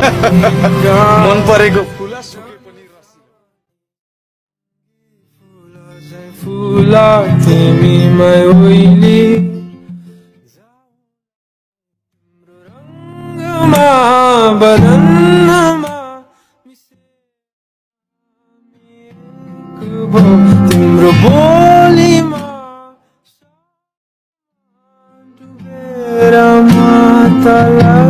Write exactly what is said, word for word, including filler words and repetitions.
मन परेको फुला सुके पनि रसिलो फुला तिमीमै ओइली रङ्गमा बदनमा तिम्रो बोलीमा डुबेर मातालाई